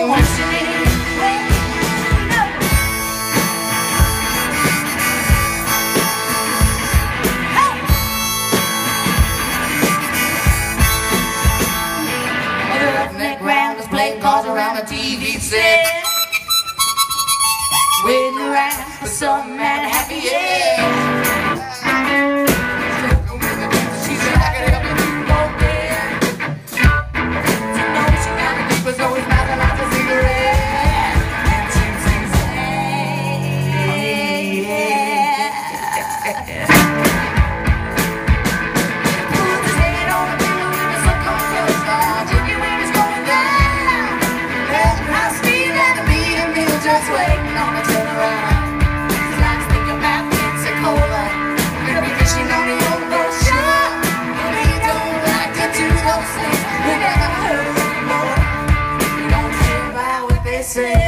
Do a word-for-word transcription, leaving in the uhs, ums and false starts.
Playing cards around the T V set, waiting around for some man happy end. She said I could help you do more good. She knows she got the deepest, always smiling like a cigarette. And she sings, yeah. Puts his head on the pillow with the sun comes up. Jimmy when it's going down. Just waiting on a turnaround. His life's thinking about Pensacola. Gonna be fishing on the old shore. But he don't like to do those things we never heard anymore. We don't care about what they say.